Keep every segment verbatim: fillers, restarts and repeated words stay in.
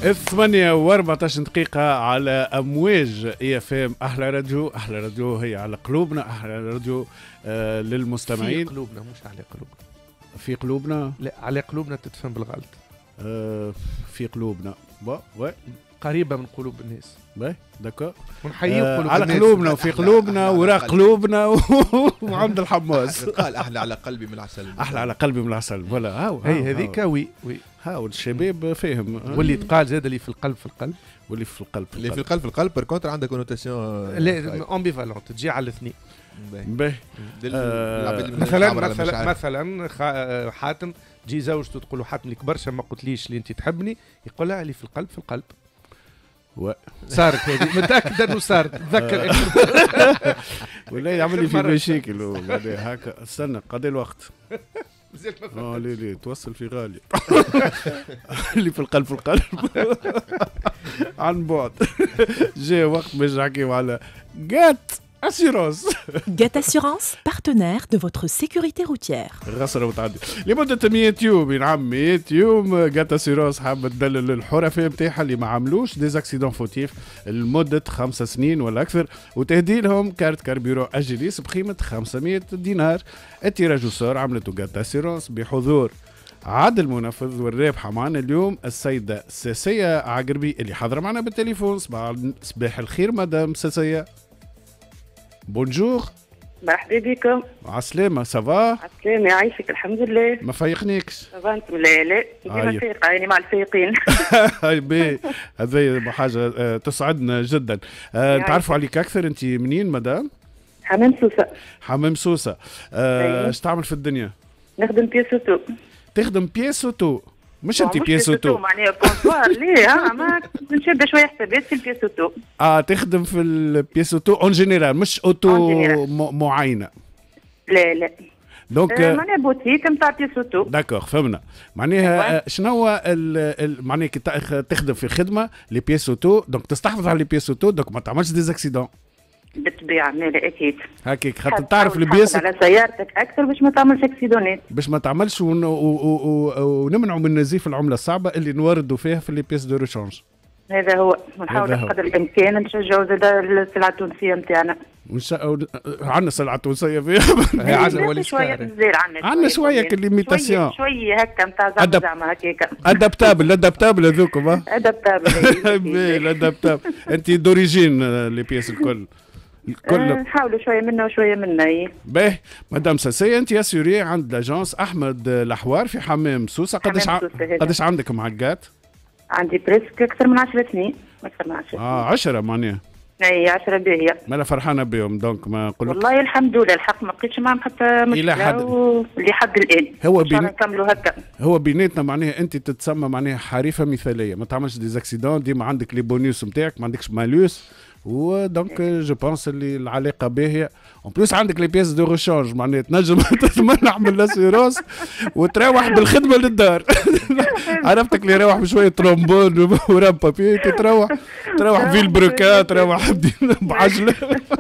الثمانية وأربعتاش دقيقة على أمواج إي اف ام. أحلى راديو، أحلى راديو هي على قلوبنا، أحلى راديو آه للمستمعين. في قلوبنا مش على قلوبنا. في قلوبنا؟ لا على قلوبنا تتفهم بالغلط. آه في قلوبنا با وي قريبة من قلوب الناس. باهي داكور. ونحيي آه قلوب على الناس. قلوبنا وفي قلوبنا وراء قلوبنا وعند الحماس. قال أحلى على قلبي من العسل. أحلى على قلبي من العسل. ولا هاو هي هذيك وي وي هاو الشباب فاهم. واللي تقال زاد اللي في القلب في القلب. واللي في القلب اللي في القلب في القلب بير كونتر عندك كونوتاسيون. لا امبيفالونت تجي على الاثنين. باهي مثلا مثلا مثلا حاتم تجي زوجته تقول له حاتم لك برشا ما قلتليش اللي انت تحبني، يقول لها اللي في القلب في القلب. و صارت هذه متاكد انه صارت تذكر. ولا يعمل لي في مشاكل وبعدين هكا. استنى قضي الوقت. اه لي لي توصل في غالي. اللي في القلب في القلب. عن بعد. جاء وقت باش نحكيو على جات Assurance. Get Assurance, partenaire de votre sécurité routière. غسرة وتعدي لمدة مية يوم. نعم مية يوم جات اسيرونس حابة تدلل الحرفاء نتاعها اللي ما عملوش ديزاكسيدون فوتيف لمدة خمس سنين ولا أكثر، وتهدي لهم كارت كاربيرو أجيليس بقيمة خمسمية دينار. التيراج صار عملته جات اسيرونس بحضور عادل منفذ، والرابحة معنا اليوم السيدة ساسية عقربي اللي حاضرة معنا بالتليفون. صباح الخير مدام ساسية. بونجور. مرحبا بكم. عسلامة سافا؟ عسلامة يعيشك الحمد لله. ما فايقنيكش؟ سافا انتم؟ لا لا ديما فايقة يعني مع الفايقين. هاي بي هذا حاجة تسعدنا جدا. نتعرفوا عليك أكثر، أنت منين مدام؟ حمام سوسة. حمام سوسة. اش تعمل في الدنيا؟ نخدم بياسوتو. تخدم بياسوتو؟ مش انت بياسوتو معناها كونسوار. ليه ها ما نشد شويه حسابات في البياسوتو. اه تخدم في البياسوتو اون جينيرال مش اوتو معينه؟ لا لا دونك آه معناها بوتيك نتاع بياسوتو. داكور فهمنا. معناها شنو هو معناها كي تخدم في خدمه لي بياسوتو دونك تستحفظ على لي بياسوتو دونك ما تعملش ديزاكسيدون بالطبيعه. لا اكيد هكاك خاطر تعرف البياس على سيارتك اكثر باش ما تعملش اكسيدونات، باش ما تعملش ون... و... و... ونمنعوا من نزيف العمله الصعبه اللي نوردوا فيها في لي بيس دو ريشانج. هذا هو. ونحاول قدر الامكان نشجعوا زاد السلعه التونسيه نتاعنا. ونش... عندنا سلعه تونسيه فيها. عندنا ولي شويه مازال عندنا عندنا شويه كليميتاسيون شويه هكا نتاع زعما زعما هكاك. ادابتابل ادابتابل هذوكم ها ادابتابل. ادابتابل. انت دوريجين لي بيس الكل كله نحاولوا شويه منا وشويه منا. اي باهي مدام ساسية انت اسيوري عند لاجونس احمد الحوار في حمام سوسه. قداش ع... قداش عندك معقات؟ عندي بريسك اكثر من عشر سنين. اكثر من عشر اه عشرة معناها. اي عشرة باهيه. مالا فرحانه بهم دونك ما نقول والله الحمد لله الحق ما لقيتش معهم حتى مشكله حد... و... لحد الان. هو بين... نكملوا هكا. هو بيناتنا معناها انت تتسمى معناها حريفه مثاليه، ما تعملش ديزاكسيدون، ديما عندك لي بونيوس نتاعك، ما عندكش مالوس، ودونك جو بونس اللي العلاقه باهيه. اون بلوس عندك لي بيس دو ريشانج معناها تنجم تمنع من لاسيروس وتروح بالخدمه للدار. عرفتك اللي يروح بشويه ترومبون وراب بابي تروح تروح في البروكات تروح بعجله.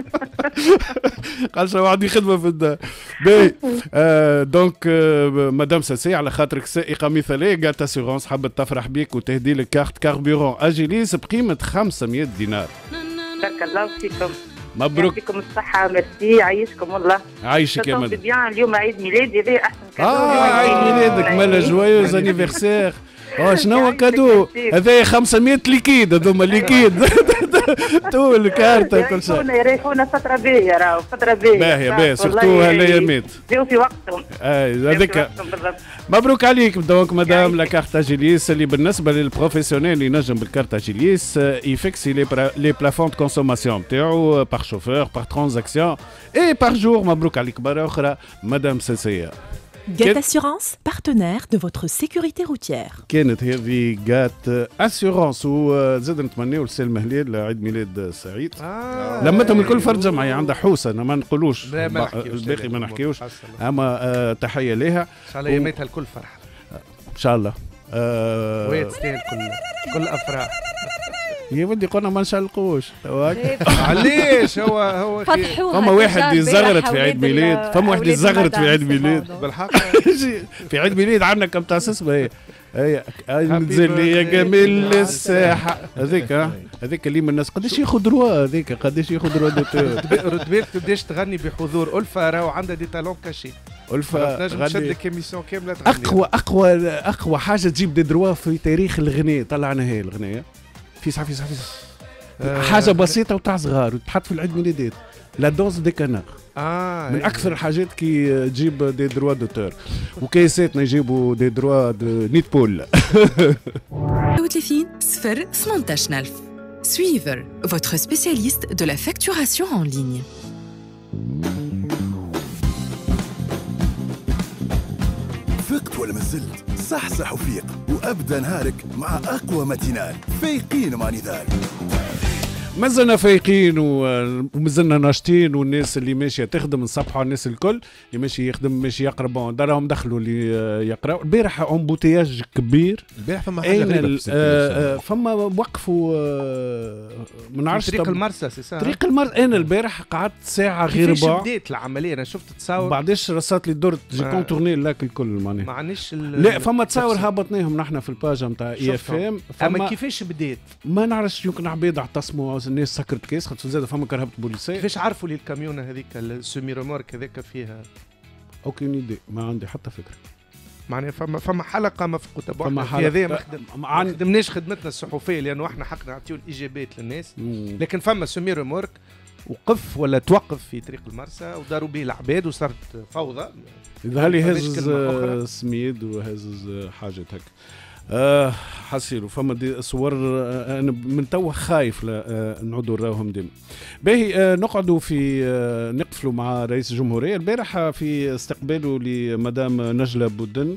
قال شو عندي خدمه في الدار. باهي آه دونك آه مدام ساسي على خاطرك سائقه مثاليه جات اسيرونس حبت تفرح بيك وتهدي لك كارت كاربيرون اجيليس بقيمه خمسمية دينار. بارك الله فيكم. مبروك. يعطيكم الصحة. ميرسي. يعيشكم والله. عايشك يا مدام. بيان اليوم عيد ميلادي هذا أحسن كادو. اه عيد ميلادك مالا جوايوز انيفرسير. اه شنو هو كادو هذا؟ خمسمية ليكيد هذوما ليكيد. تو الكارت كل شيء. يريحونا فترة باهية راهو فترة باهية. باهية باهية سورتو هالايامات. جاو في وقتهم. اي هذاك. مبروك عليك دونك مدام لا كارت اجيليس اللي بالنسبة للبروفيسيونيل اللي ينجم بالكارت اجيليس يفيكسي لي بلافون دو كونسوماسيون نتاعو بار شوفور بار ترانزاكسيون اي بار جور. مبروك عليك مرة أخرى مدام ساسية. Get Assurance, partenaire de votre sécurité routière. كانت هذه جات اسيورونس وزاد نتمنيو لسالم هليل عيد ميلاد سعيد. آه لمتهم الكل فرد جمعي عندها حوسه انا ما نقولوش الباقي ما نحكيوش اما آه تحيه لها ان شاء الله يوميتها الكل فرحه ان شاء الله. آه وهي تستاهل كل كل افراح. يا ودي قلنا ما نشلقوش. علاش هو هو فما واحد يزغرت في عيد ميلاد، فما واحد يزغرت في عيد ميلاد بالحق. في عيد ميلاد عندنا كم تاع اسمها اي نزل لي يا جميل للساحه هذيك هذيك اللي من الناس قداش ياخذ دروا هذيك قداش ياخذ دروا دوتور رد بالك تبداش تغني بحضور ألفا راهو عندها دي تالون كاشي ألفا تنجم تشد لك ايميسيون كامله تغني اقوى اقوى اقوى حاجه تجيب دي دروا في تاريخ الغناء طلعنا هي الغناء في صح في صح في صح حاجه بسيطه وتاع صغار وتحط في العيد ميلادات لا دوز دي كانار آه من اكثر الحاجات كي تجيب دي دروا دوتور وكيساتنا يجيبوا دي دروا دو نيت بول ثلاثين صفر ثمانية عشر ألف Suivre, votre spécialiste de la facturation en ligne. فقت ولا مازلت صحصح وفيق وابدا نهارك مع اقوى ماتينال فايقين مع نضال. مازلنا فايقين ومازلنا ناشطين والناس اللي ماشيه تخدم نصبحوا الناس الكل اللي ماشي يخدم ماشي يقرا بون دارهم دخلوا اللي يقراوا. البارح امبوتياج كبير البارح فما حاجه غريبه آه فما وقفوا ما نعرفش طريق المرسى سي سا طريق المرسى. انا البارح قعدت ساعه غير ربع. كيفاش بدات العمليه؟ انا شفت تصاور بعدش رصات لي درت جي كونتورني لاك الكل معناها ما عنديش لا فما تصاور هبطناهم نحن في الباج نتاع اي اف ام. اما كيفاش بدات ما نعرفش يمكن عباد اعتصموا الناس سكرت كيس خاطر زاد فما كرهبه بوليسيه. كيفاش عرفوا لي الكاميونه هذيك السومي رومورك هذاك فيها اوكي ايدي ما عندي حتى فكره معناها فما فما حلقه مفقوده فما في هذا ما عن... خدمناش خدمتنا الصحفيه لانه احنا حقنا نعطيو الاجابات للناس مم. لكن فما سومي رومورك وقف ولا توقف في طريق المرسى وداروا به العباد وصارت فوضى. يظهر لي هز سميد وهز حاجه هكا آه حسيروا فما دي صور آه انا من توا خايف آه نعودوا نراوهم ديما. باهي آه نقعدوا في آه نقفلوا مع رئيس الجمهوريه البارحه في استقباله لمدام نجلة بودن.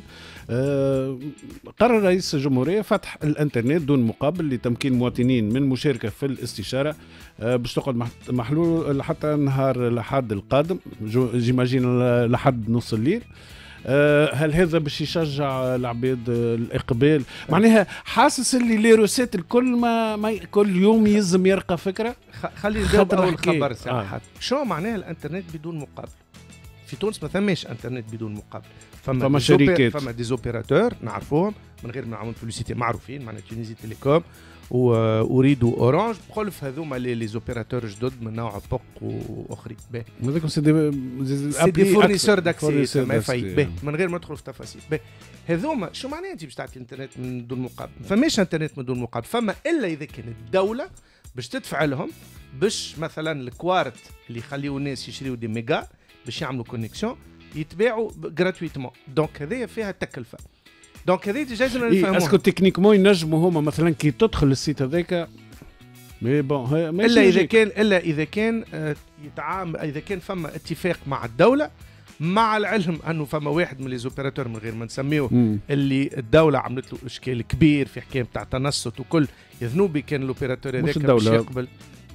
آه قرر رئيس الجمهوريه فتح الانترنت دون مقابل لتمكين المواطنين من المشاركه في الاستشاره آه باش تقعد محلول حتى نهار الاحد القادم جيماجين لحد نص الليل. هل هذا باش يشجع العباد الاقبال؟ معناها حاسس اللي لي روسيت الكل ما, ما كل يوم يلزم يرقى فكره. خلي نجاوب اول خبر ساعه. شو معناها الانترنت بدون مقابل؟ في تونس ما ثماش انترنت بدون مقابل. فما, فما شركات فما ديزوبيراتور نعرفوهم من غير ما نعمل بوليسيتي معروفين معناها تونيزي تيليكوم واريد اورانج بخلف هذوما لي زوبيراتور جدد من نوع بوك واخرين. هذاكم سي دي سي دي فورنيسور داكسي ما فايت من غير ما ندخلوا في تفاصيل. هذوما شو معناها انت باش تعطي الانترنت من دون مقابل؟ فماش انترنت من دون مقابل فما الا اذا كانت الدوله باش تدفع لهم باش مثلا الكوارت اللي يخليوا الناس يشريوا دي ميجا باش يعملوا كونيكسيون يتباعوا جراتويتمون. دونك هذه فيها تكلفه. دونك هذه لازم نفهموها. اسكو تكنيكمون ينجموا هما مثلا كي تدخل السيت هذاك مي بون الا اذا كان الا اذا كان يتعامل اذا كان فما اتفاق مع الدوله مع العلم انه فما واحد من لي زوبيراتور من غير ما نسميوه اللي الدوله عملت له اشكال كبير في حكايه تاع تنصت وكل يذنوبي كان لوبيراتور هذاك باش يقبل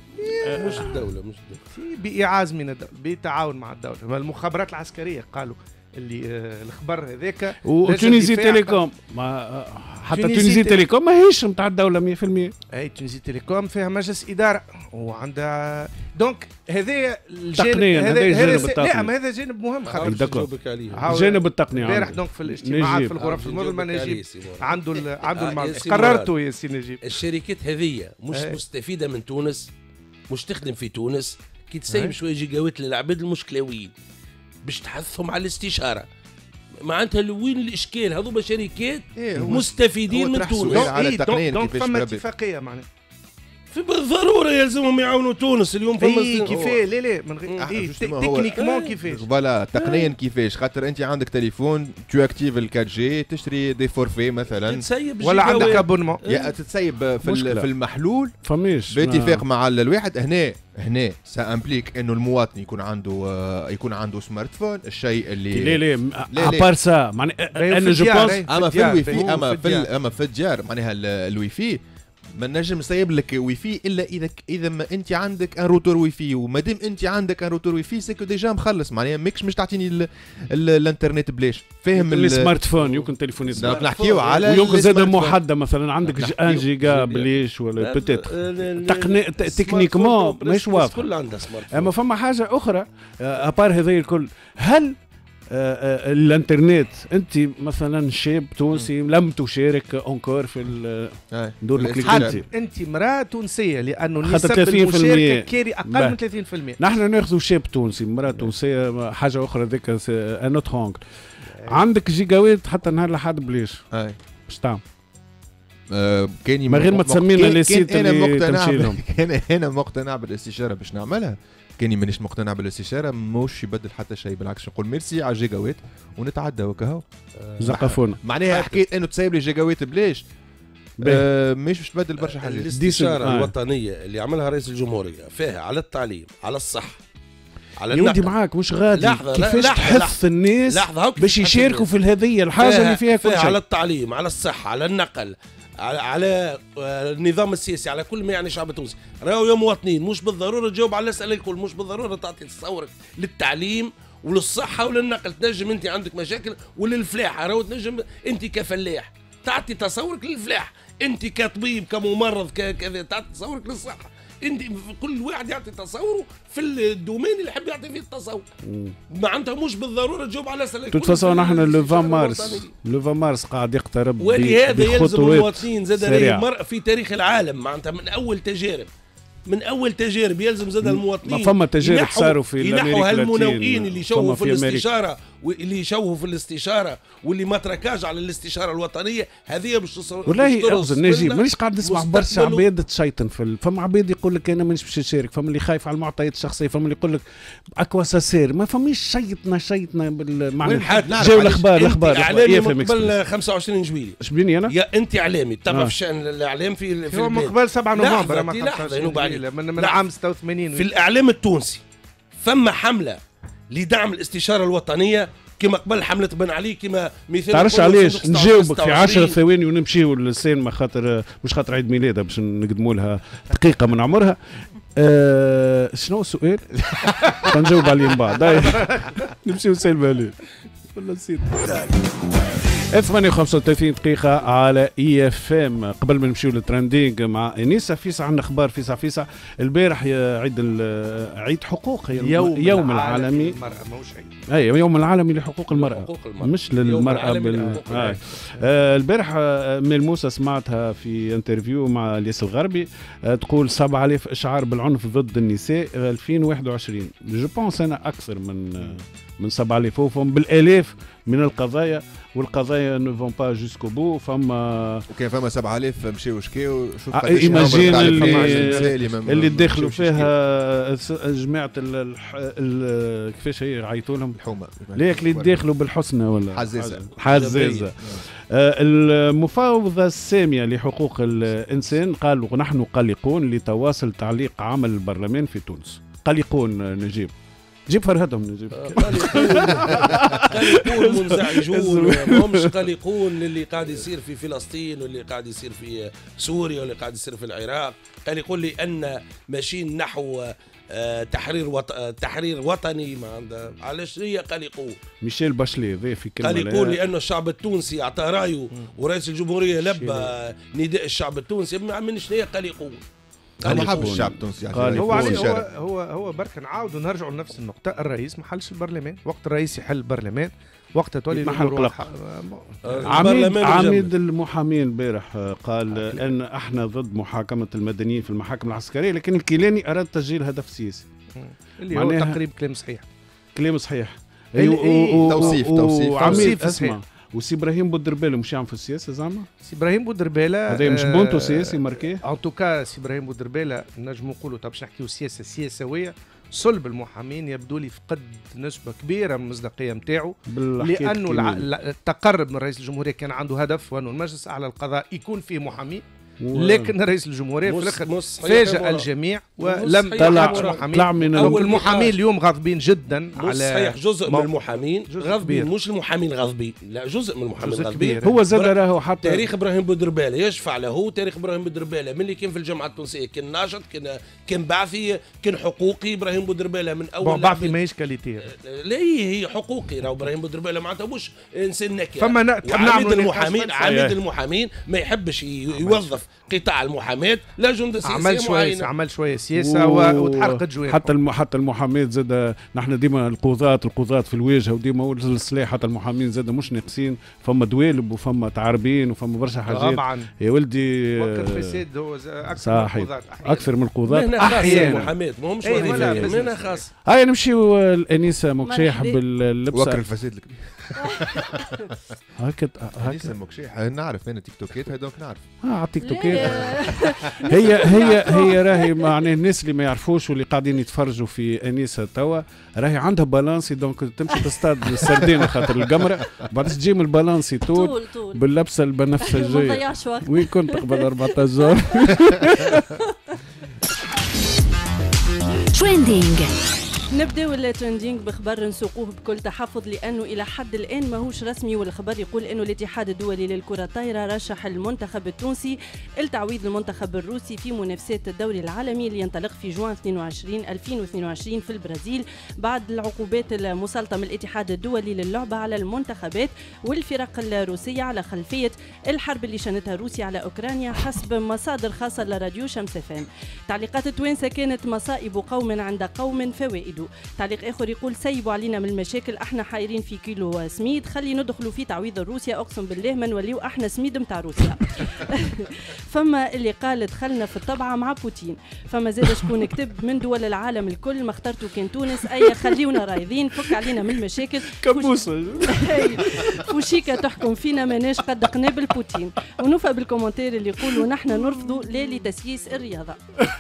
مش الدوله مش الدوله باعاز من الدوله بتعاون مع الدوله. المخابرات العسكريه قالوا اللي آه الخبر هذاك وتونيزي تيليكوم ما حتى تونيزي تيليكوم ماهيش نتاع الدوله مية بالمية. اي تونيزي تيليكوم فيها مجلس اداره وعندها دونك هذا الجانب هذا لا ما هذا جانب مهم خاطر جانب التقنيه امبارح دونك في الاجتماعات في الغرف المظلمه نجيب عنده عنده المعلومه قررته يا سي نجيب. الشركات هذه مش مستفيده من تونس مش تخدم في تونس كي تسيب شويه جيجاوات للعباد المشكلاويين باش تحثهم على الاستشاره معناتها وين الاشكال؟ هذوما شركات إيه مستفيدين من تونس على التقنين دونك فما اتفاقيه معناتها في بالضروره يلزمهم يعاونوا تونس اليوم فما إيه كيفاه لا لا من غير إيه تكنيكمون كيفاش فوالا تقنيا كيفاش خاطر انت عندك تليفون تو اكتيف الكات جي تشتري دي فورفي مثلا ولا عندك ابونمون يا تتسيب في, في المحلول فماش باتفاق مع الواحد هنا هنا سامبليك انه المواطن يكون عنده آه يكون عنده سمارت فون الشيء اللي لا لا ابار سا معناها انا جو بونس اما في الوي في اما في اما في الديار معناها الوي في ما نجم نسيب لك واي فاي الا اذا اذا ما انت عندك ان روتور واي فاي وما دام انت عندك ان روتور واي فاي سيكو ديجا مخلص معناها ماكش مش تعطيني الانترنت بلاش فاهم السمارت فون يمكن تليفوني سمارت نحكيو على ويمكن زاد محدده مثلا عندك واحد جيجا بلاش ولا بوتيتر تكنيكمون مش واضح كل عندها سمارت فون. اما فما حاجه اخرى ابار هذه الكل هل آه الانترنت. انت مثلا شاب تونسي لم تشارك اونكور في دور الكليك. انت امراه تونسيه لانه نسبه المشاركه كاري اقل من ثلاثين بالمئة. نحن ناخذ شاب تونسي امراه تونسيه حاجه اخرى ذيك انوت هونغ. عندك جيجاوات حتى نهار لحد بلاش باش تعمل آه كاني من غير ما تسمينا لي سيت اللي تمشي لهم. كان انا مقتنع بالاستشاره باش نعملها، كاني مانيش مقتنع بالاستشاره موش يبدل حتى شيء، بالعكس نقول ميرسي على الجيجاوات ونتعدى وكهو. زقفونا معناها حكايه انه تسيب لي جيجاوات بلاش آه مش باش تبدل برشا حاجات. الاستشاره آه. الوطنيه اللي عملها رئيس الجمهوريه فيها على التعليم، على الصحه، على النقل. يودي معاك مش غادي كيفاش تحث الناس باش يشاركوا في هذه الحاجه اللي فيها كل شيء. على التعليم، على الصحه، على النقل، على, على النظام السياسي، على كل ما يعني شعب تونسي. راهو يا مواطنين مش بالضروره تجاوب على الاسئله الكل، مش بالضروره تعطي تصورك للتعليم وللصحه وللنقل. تنجم انت عندك مشاكل وللفلاحه، راهو تنجم انت كفلاح تعطي تصورك للفلاح، انت كطبيب كممرض كذا تعطي تصورك للصحه. انت كل واحد يعطي تصوره في الدومين اللي يحب يعطي فيه التصور. معناتها مش بالضروره تجاوب على اسئله. توتفاسون نحن لو عشرين مارس لو عشرين مارس قاعد يقترب، ولهذا يلزم المواطنين زاد المرء في تاريخ العالم. معناتها من اول تجارب من اول تجارب يلزم زاد المواطنين. ما فما تجارب صاروا في ينحوا هالمنوئين اللي يشوهوا في, في الاستشاره واللي يشوهوا في الاستشاره واللي ما تركاش على الاستشاره الوطنيه. هذه باش تصير والله اوزن نجيب. مانيش قاعد نسمع برشا عباد تشيطن في فما عباد يقول لك انا مانيش باش نشارك، فما اللي خايف على المعطيات الشخصيه، فما اللي يقول لك اكوا ساسير. ما فماش شيطنا شيطنا بالمعنى. جاو الاخبار الاخبار اعلامي قبل خمسة وعشرين جويلي. ايش بيني انا؟ يا انت اعلامي تتابع في شان الاعلام في في من قبل سبعة نوفمبر من, من عام ستة وثمانين في الاعلام التونسي. فما حمله لدعم الاستشاره الوطنيه كما قبل حمله بن علي، كما مثال. تعرفش علاش نجاوبك في عشر ثواني ونمشيو للسينما خاطر مش خاطر عيد ميلادها باش نقدموا لها دقيقه من عمرها. أه شنو السؤال؟ نجاوب عليه من بعد. نمشيو للسينما عليه ولا نسيت. ثمانية وخمسة وثلاثين دقيقة على اي اف ام. قبل ما نمشيو للترندينغ مع انيسا فيسع، عندنا اخبار فيسع فيسع. البارح عيد عيد حقوق يوم, يوم العالمي للمرأة، ماهوش عيد. اي يوم العالمي لحقوق المرأة، حقوق المرأة. مش للمرأة بال... آه. آه البارح ميل موسى سمعتها في انترفيو مع الياس الغربي آه تقول سبعة آلاف اشعار بالعنف ضد النساء ألفين وواحد وعشرين. جو بونس انا اكثر من آه من سبعة آلاف وفهم بالالاف من القضايا، والقضايا نو فون با جوسكو بو. فما وكان فما سبعة آلاف مشاو شكاو. شوف آه ايماجين اللي اللي دخلوا فيها جماعه كيفاش هي يعيطوا لهم الحومه، ليك اللي داخلوا بالحسنى ولا حزازه حزازه. آه المفاوضه الساميه لحقوق الانسان قالوا نحن قلقون لتواصل تعليق عمل البرلمان في تونس. قلقون نجيب جيب فرهدهم نجيب. قلقون منزعجون، ما همش قلقون للي قاعد يصير في فلسطين واللي قاعد يصير في سوريا واللي قاعد يصير في العراق. قلقون لأن ماشيين نحو تحرير وط... تحرير وطني. ما عندها علاش هي قلقون. ميشيل باشلي ذي في كلمه قلقون لأنه الشعب التونسي اعطى رايه ورئيس الجمهوريه لبى نداء الشعب التونسي. ما منش هي قلقون. ما حب الشعب التونسي يعني. هو هو هو هو برك نعاودوا نرجعوا لنفس النقطة. الرئيس ما حلش البرلمان، وقت الرئيس يحل البرلمان وقتها تولي محل قلق. عميد عميد المحامين البارح قال ان احنا ضد محاكمة المدنيين في المحاكم العسكرية، لكن الكيلاني اراد تسجيل هدف سياسي اللي هو تقريبا كلام صحيح. كلام صحيح. توصيف توصيف توصيف اسمع. وسي ابراهيم بودربالة مش يعمل في السياسه زعما؟ سي ابراهيم بودربالة هذا مش بونتو سياسي ماركيه؟ ان توكا سي ابراهيم بودربالة نجم نقولوا طب باش نحكيو سياسه سياسويه. صلب المحامين يبدو لي فقد نسبه كبيره من المصداقيه نتاعو، لانه التقرب من رئيس الجمهوريه كان عنده هدف وانه المجلس الاعلى للقضاء يكون فيه محامين، لكن رئيس الجمهوريه في الاخر فاجأ الجميع ولم طلع طلع من المحامين اليوم غاضبين جدا على صحيح. جزء من المحامين غاضبين، مش المحامين غاضبين، لا جزء من المحامين غاضبين. هو زاد راهو حتى تاريخ ابراهيم بودربالة يشفع له. تاريخ ابراهيم بودربالة من اللي كان في الجامعه التونسيه كان ناشط، كان كان بعثي، كان حقوقي. ابراهيم بودربالة من اول بعثي ماهيش كاليتي، لا هي حقوقي. راهو ابراهيم بودربالة معناتها مش انسان نكره. فما عميد المحامين عميد المحامين ما يحبش يوظف قطاع المحاماه لا جند سياسيه عمل شويه عمل شويه سياسه و... وتحرقت جوانب. حتى الم... حتى المحاماه زاد، نحن ديما القضاة القضاة في الواجهه وديما السلاح، حتى المحامين زاد مش ناقصين، فما دوالب وفما تعربين وفما برشا حاجات. طبعا يا ولدي وكر فساد هو اكثر من القضاة اكثر من القضاة مهنه خاصه المحاماه ماهمش وظيفه، مهنه خاصه. هاي نمشيو الانسه مكشيح باللبسه وكر الفساد الكبير. هكا هكا مكشيح نعرف انا تيك توكات هذوك نعرف. اه على تيك توكات. هي هي هي راهي معناها الناس اللي ما يعرفوش واللي قاعدين يتفرجوا في انيسه توا، راهي عندها بالانسي، دونك تمشي تصطاد السردين خاطر القمره، بعد تجي من البالانسي طول باللبسه البنفسجيه. وين كنت قبل أربعطاش تريندينج. نبداو الترندينج بخبر نسوقوه بكل تحفظ لانه الى حد الان ماهوش رسمي، والخبر يقول انه الاتحاد الدولي للكره الطايره رشح المنتخب التونسي لتعويض المنتخب الروسي في منافسات الدوري العالمي اللي ينطلق في جوان اثنين وعشرين ألفين واثنين وعشرين في البرازيل، بعد العقوبات المسلطه من الاتحاد الدولي للعبه على المنتخبات والفرق الروسيه على خلفيه الحرب اللي شنتها روسيا على اوكرانيا حسب مصادر خاصه لراديو شمس فام. تعليقات التوانسه كانت مصائب قوم عند قوم فوائد. تعليق اخر يقول سيبوا علينا من المشاكل، احنا حايرين في كيلو سميد، خلي ندخلوا في تعويض روسيا، اقسم بالله ما نوليو احنا سميد متاع روسيا. فما اللي قال دخلنا في الطبعه مع بوتين، فما زاد شكون كتب من دول العالم الكل ما اخترتوا كان تونس، اي خليونا رايضين، فك علينا من المشاكل، كبوسه فوشيكا تحكم فينا ماناش قد قنابل بوتين. ونوفى بالكومنتير اللي يقولوا نحن نرفضوا لا لتسييس الرياضه.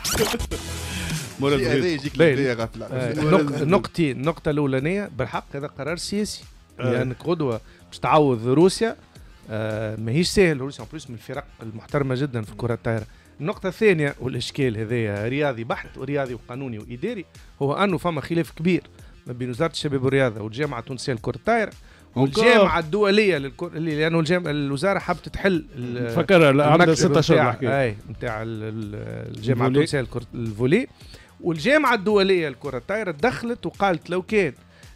هذا يجيك غفله. نقطتين، النقطه الاولانيه بالحق هذا قرار سياسي، لانك يعني قدوه باش تعوض روسيا آه ماهيش سهل، روسيا بلوس من الفرق المحترمه جدا في الكره الطايره. النقطه الثانيه والاشكال هذايا رياضي بحت ورياضي وقانوني واداري، هو انه فما خلاف كبير ما بين وزاره الشباب والرياضه والجامعه التونسيه للكره الطايره والجامعه الدوليه للكره، لانه الجامعه الوزاره حبت تحل فكرها عندها ستة اشهر الحكايه اي نتاع الجامعه التونسيه للكره الفولي، والجامعه الدوليه للكره الطايره دخلت وقالت لو كان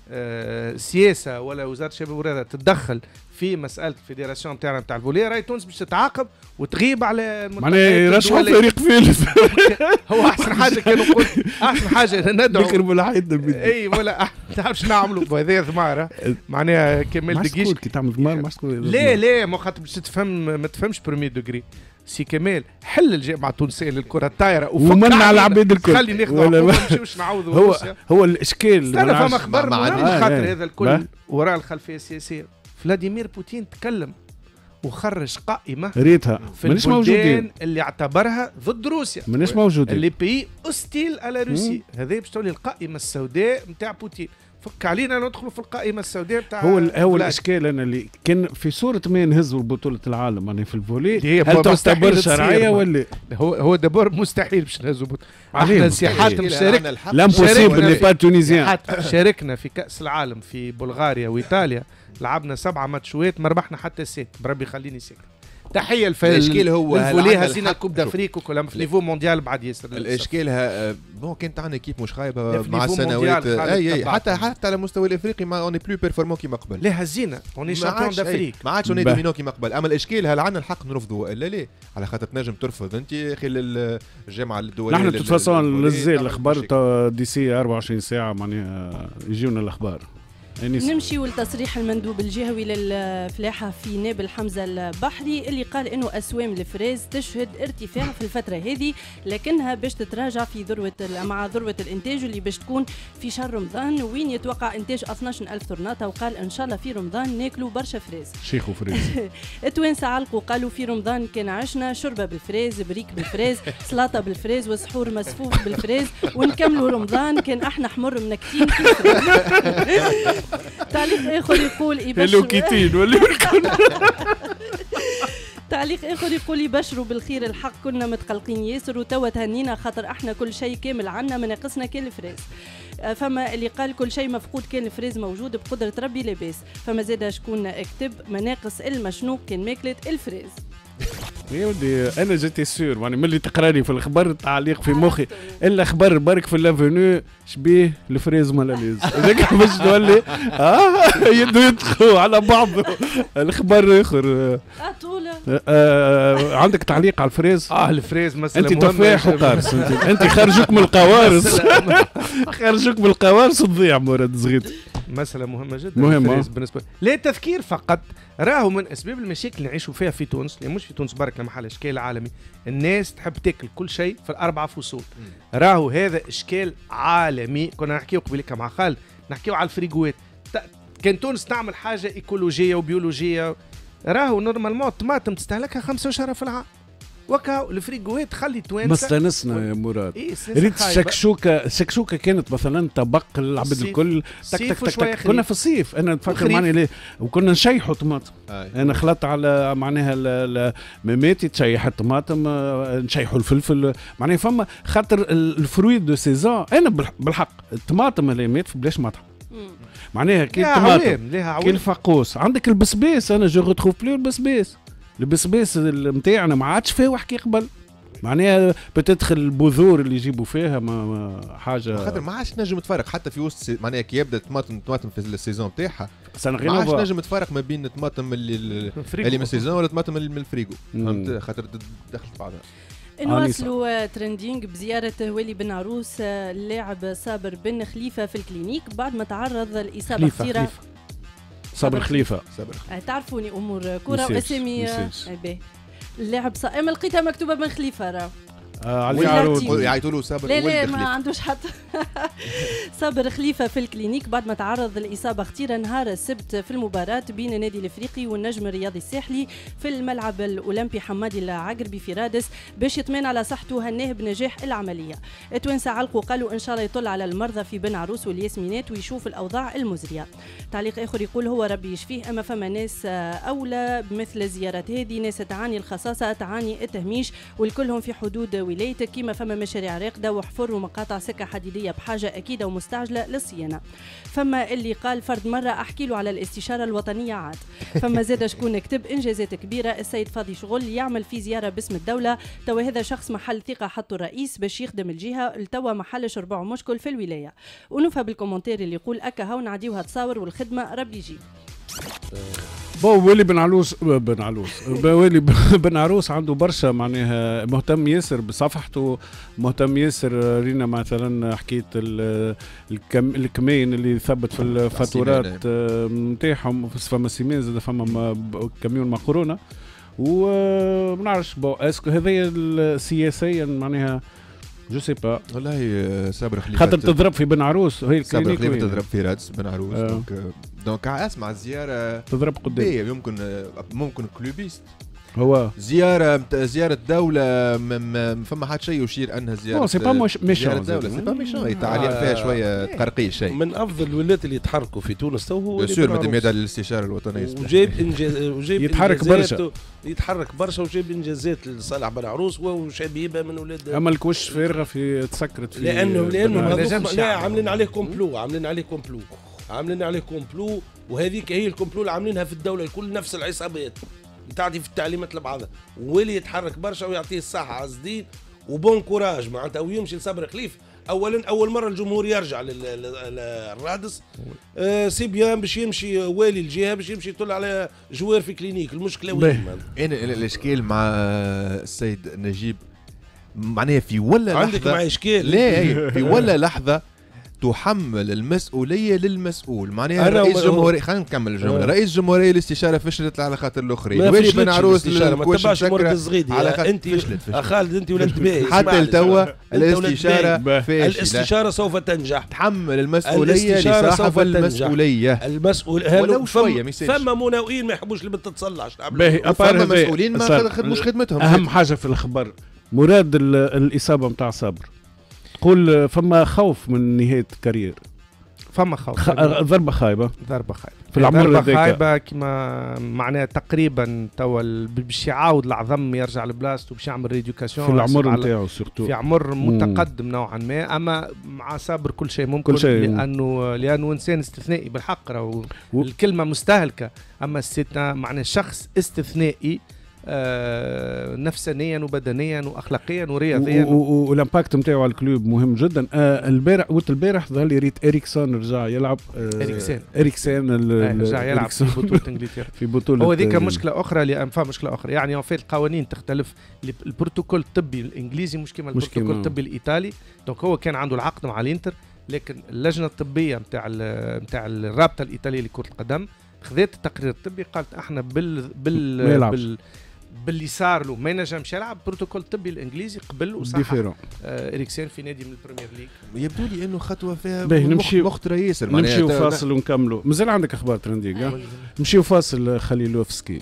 آه سياسه ولا وزاره الشباب والرياضه تتدخل في مساله الفيدراسيون نتاعنا نتاع الفولي، راهي تونس باش تتعاقب وتغيب على معناها يرشحوا فريق فيلم. هو احسن حاجه كانوا نقول احسن حاجه ندعو نخربوا الحيط اي ولا تعرفش نعملوا هذايا ثماره معناها كمال دقيش كي تعمل ثمار ما تقول لا لا ما خاطر باش تفهم ما تفهمش بريمير دوغري. سي كمال حل الجامعه التونسيه للكره الطايره ومنع على العباد الكل، خلي ناخذوا نمشيوش نعوضوا هو هو الاشكال. انا فما خبر من خاطر هذا الكل وراء الخلفيه السياسيه. فلاديمير بوتين تكلم وخرج قائمه ريتها في مانيش موجودين اللي اعتبرها ضد روسيا، مانيش موجودين اللي بي اوستيل على روسيا. هذه باش تولي القائمه السوداء نتاع بوتين. فك علينا ندخلوا في القائمه السوداء بتاع هو هو الاشكال. انا اللي كان في صوره ما نهزوا بطوله العالم يعني في الفولي، هل تعتبر شرعيه ولا هو هو دابور مستحيل باش نهزوا بطوله. احنا سياحات مشارك لامبوسيبل لي با تونيزيان. شاركنا في كاس العالم في بلغاريا وايطاليا، لعبنا سبعه ماتشوات ما ربحنا حتى سيت، بربي خليني ساكت. تحيه الفيل هو الفولي هزينا كوب دافريك وكلام في نيفو مونديال بعد ياسر. الاشكال بون كانت عندنا كيب مش خايبه مع السنوات، اي اي حتى حتى على المستوى الافريقي ما اوني بلو بيرفورمون كيما قبل. لا هزينا اوني شامبيون دافريك ما عادش اوني دومينو كيما قبل. اما الاشكال هل عندنا الحق نرفضوا والا لا؟ على خاطر تنجم ترفض انت يا اخي الجامعه الدوليه. نحن تفاصيل للزي الاخبار ديسي أربعة وعشرين ساعه معناها يجيونا الاخبار. نمشي والتصريح المندوب الجهوي للفلاحة في نابل حمزة البحري اللي قال انه اسوام الفريز تشهد ارتفاع في الفترة هذه، لكنها باش تتراجع في ذروة مع ذروة الانتاج اللي باش تكون في شهر رمضان، وين يتوقع انتاج اثناش ألف طرناطة، وقال ان شاء الله في رمضان ناكلوا برشا فريز. شيخ وفريز. التوانسة علقوا قالوا في رمضان كان عشنا شوربة بالفريز، بريك بالفريز، سلطة بالفريز، وسحور مسفوف بالفريز، ونكملوا رمضان كان احنا حمر منكتين. تعليق اخر يقول يبشروا تعليق اخر يقول يبشروا بالخير الحق، كنا متقلقين ياسر وتوا تهنينا خاطر احنا كل شيء كامل عنا ما ناقصنا كان الفريز. فما اللي قال كل شيء مفقود كان الفريز موجود بقدرة ربي لاباس. فما زاد شكون كتب مناقص المشنوق كان ماكلة الفريز. يا ودي انا جيتي سور يعني ملي تقراني في الخبر تعليق في مخي الا خبر برك في لافوني شبيه الفريز مالاليز هذاك باش تولي اه يدو يدخلوا على بعض الخبر اخر اه طولة آه عندك تعليق على الفريز؟ اه الفريز مثلا انت تفاح وقارص انت انت خرجوك من القوارص خرجوك من القوارص تضيع مراد صغير. مسألة مهمة جدا مهمة بالنسبة لا تذكير فقط. راهو من اسباب المشاكل اللي نعيشوا فيها في تونس، يعني مش في تونس برك لمحل اشكال عالمي، الناس تحب تاكل كل شيء في الاربعه فصول. راهو هذا اشكال عالمي. كنا نحكيو قبيلك مع خالد نحكيو على الفريغوات. كان تونس تعمل حاجه ايكولوجيه وبيولوجيه، راهو نورمالمون الطماطم تستهلكها خمسة عشر في العام وكا الفريغوات خلي توانسه. ما استانسنا يا مراد. إيه ريت الشكشوكه الشكشوكه كانت مثلا طبق العبد الكل تك تك تك, تك. كنا في الصيف انا نتفكر معني ليه وكنا نشيحوا طماطم. انا خلطت على معناها ماماتي تشيح الطماطم نشيحوا الفلفل معناها فما خاطر الفروي دو سيزون. انا بالحق الطماطم اللي مات في بلاش مطعم معناها كي الطماطم كي الفقوس عندك البسباس. انا جو ريتروف بلو البسباس البسباس نتاعنا ما عادش فيه وحكي قبل معناها بتدخل البذور اللي يجيبوا فيها ما, ما حاجه خاطر ما عادش نجم تفرق حتى في وسط معناها كي يبدا الطماطم الطماطم في السيزون تاعها ما عادش نجم تفرق ما بين الطماطم اللي اللي من السيزون ولا الطماطم اللي من الفريغو فهمت خاطر دخلت بعضها. نواصلوا ترندينج بزيارة والي بن عروس اللاعب صابر بن خليفة في الكلينيك بعد ما تعرض لإصابة خطيرة. صابر خليفة صابر. تعرفوني امور كره واسامي اللاعب صائم لقيتها مكتوبه بن خليفه راه آه علي عروض يعيطوا له صابر لا لا ما عندوش حتى صابر خليفه في الكلينيك بعد ما تعرض لاصابه خطيره نهار السبت في المباراه بين النادي الافريقي والنجم الرياضي الساحلي في الملعب الاولمبي حمادي العقربي في رادس باش يطمن على صحته هناه بنجاح العمليه. التوانسه علقوا قالوا ان شاء الله يطل على المرضى في بن عروس والياسمينات ويشوف الاوضاع المزريه. تعليق اخر يقول هو ربي يشفيه اما فما ناس اولى بمثل الزيارات هذه ناس تعاني الخصاصه تعاني التهميش والكلهم في حدود ولايتك كيما فما مشاريع راقده وحفر ومقاطع سكه حديديه بحاجه اكيده ومستعجله للصيانه. فما اللي قال فرد مره احكي له على الاستشاره الوطنيه عاد. فما زاد شكون كتب انجازات كبيره السيد فاضي شغل يعمل في زياره باسم الدوله توا هذا شخص محل ثقه حطوا الرئيس باش يخدم الجهه لتوا ما حلش ربع مشكل في الولايه. ونفهم بالكومنتير اللي يقول اكا هاو نعديوها تصاور والخدمه ربي يجيب. بو والي بن علوس بن علوس والي بن عروس عنده برشا معناها مهتم ياسر بصفحته مهتم ياسر. رينا مثلا حكيت الكم الكمين اللي ثبت في الفاتورات نتاعهم فما سيمين زاد فما كميون مع كورونا وما نعرفش بو اسكو هذايا سياسيا معناها جو سي با والله صابر خليفه خاطر تضرب في بن عروس هي صابر خليفه تضرب في رادس بن عروس آه. دونك دونك اسمع الزياره تضرب قدام يمكن ممكن كلوبيست هو زياره زياره دوله ما فما حد شيء يشير انها زياره سي با مش زياره دوله سي با ميشون تعالي فيها شويه تقرقيش شيء. من افضل الولايات اللي يتحركوا في تونس تو هو بسير مادام يدعى للاستشاره الوطنيه وجايب انجاز وجايب يتحرك برشا يتحرك برشا وجايب انجازات لصالح بن عروس وشبيبه من ولاد اما الكوش فارغه في تسكرت في لانه لانه لا عاملين عليه كومبلو عاملين عليه كومبلو عاملين عليه كومبلو وهذيك هي الكومبلو اللي عاملينها في الدوله الكل نفس العصابات تعطي في التعليمات لبعضها واللي يتحرك برشا ويعطيه الصحه عز الدين وبون كوراج معناتها ويمشي لصبر خليف. اولا اول مره الجمهور يرجع للرادس آه سي بيان باش يمشي والي الجهه باش يمشي يطل على جوار في كلينيك. المشكله وين؟ انا الاشكال مع السيد نجيب معناها في ولا لحظه عندك مع اشكال لا في ولا لحظه تحمل المسؤوليه للمسؤول معناها رئيس جمهوريه. خلينا نكمل الجمله. رئيس جمهوريه الاستشاره فشلت على خاطر الاخرين والي بن عروس ما تبعش مرد الزغيدي على خاطر انت فشلت خالد انت ولد باهي حتى لتوا الاستشاره فاشله. الاستشاره سوف تنجح. تحمل المسؤوليه لصاحب المسؤوليه المسؤول ولو شويه ما يصيرش. فما مناوئين ما يحبوش البنت تتصلح فما مسؤولين ما خدموش خدمتهم. اهم حاجه في الخبر مراد الاصابه نتاع صابر قول فما خوف من نهايه الكارير. فما خوف خ... ضربه خايبه ضربه خايبه في العمر ضربه خايبه كما معناها تقريبا توا باش يعاود العظم يرجع لبلاصته باش يعمل ريديوكاسيون في العمر نتاعو سورتو في عمر متقدم نوعا ما. اما مع صابر كل شيء ممكن كل شيء لانه لانه انسان استثنائي بالحق راهو و... الكلمه مستهلكه اما الستة معناها شخص استثنائي آه نفسانيا وبدنيا واخلاقيا ورياضيا. والامباكت نتاعو على الكلوب مهم جدا. آه البارح قلت البارح ظهر لي ريت اريكسون رجع يلعب. آه اريكسن اريكسن رجع يلعب في بطوله انجلترا. في بطوله هو ذيك مشكله اخرى لان فما مشكله اخرى يعني في القوانين تختلف. البروتوكول الطبي الانجليزي مش كما البروتوكول الطبي الايطالي. دونك هو كان عنده العقد مع الانتر لكن اللجنه الطبيه نتاع نتاع الرابطه الايطاليه لكره القدم خذت التقرير الطبي قالت احنا بال بال بال باللي صار له ما ينجمش يلعب. بروتوكول الطبي الانجليزي قبل وصحح آه اريكسين في نادي من البريمير ليج. يبدو لي انه خطوه فيها نمشي مخطره ياسر. نمشيو فاصل ونكملوا. مازال عندك اخبار ترندينغ؟ نمشيو فاصل. خليلوفسكي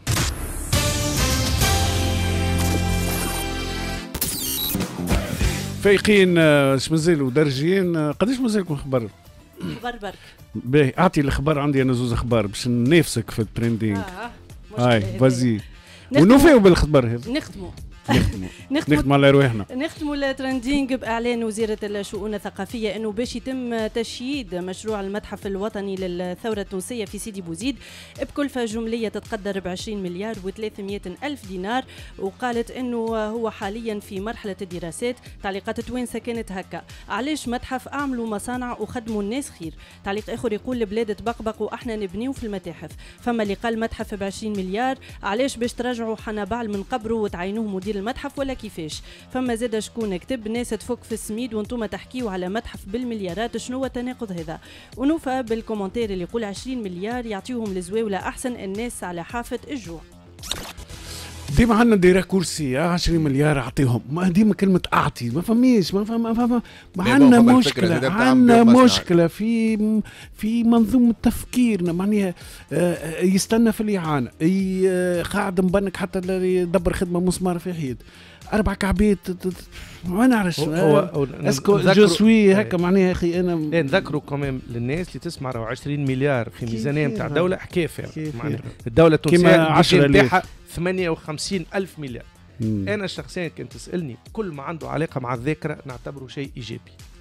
فايقين. اش مازالوا درجين؟ قداش مازالكم خبر؟ خبر برك. باهي اعطي الاخبار. عندي انا زوز اخبار باش ننافسك في الترندينغ. اه هاي فازي ونوفيو بالخبر هذا. نخدموا نخدموا نخدموا على رواحنا. نختموا الترندينغ باعلان وزاره الشؤون الثقافيه انه باش يتم تشييد مشروع المتحف الوطني للثوره التونسيه في سيدي بوزيد بكلفه جمليه تتقدر ب عشرين مليار وثلاثمئة الف دينار. وقالت انه هو حاليا في مرحله الدراسات. تعليقات توانسه كانت هكا: علاش متحف؟ اعملوا مصانع وخدموا الناس خير. تعليق اخر يقول: البلاد تبقبق واحنا نبنيو في المتاحف. فما اللي قال متحف ب عشرين مليار، علاش باش ترجعوا حنبعل من قبره وتعينوه مدير المتحف ولا كيفاش؟ فما زاد شكون كتب: ناس تفك في السميد وانتم تحكيوا على متحف بالمليارات، شنو هو التناقض هذا؟ ونوفى بالكومنتير اللي يقول عشرين مليار يعطيهم لزواوله احسن الناس على حافه الجوع. ديما عندنا دايره كرسي عشرين مليار اعطيهم. ما ديما كلمه اعطي ما فماش ما فما ما فما ما عندنا مشكله. عندنا مشكله في في منظومه تفكيرنا. معناها يستنى في الاعانه قاعد مبنك حتى يدبر خدمه مسمار في حيط اربع كعبات ما نعرفش. اسكو جو سوي هكا معناها اخي انا نذكروا كمان للناس اللي تسمع راهو عشرين مليار في ميزانيه نتاع دوله حكايه فيها. معناها الدوله التونسيه نتاعها ثمانية وخمسين ألف مليار. مم. انا شخصيا كنت تسالني كل ما عنده علاقه مع الذاكره نعتبره شيء ايجابي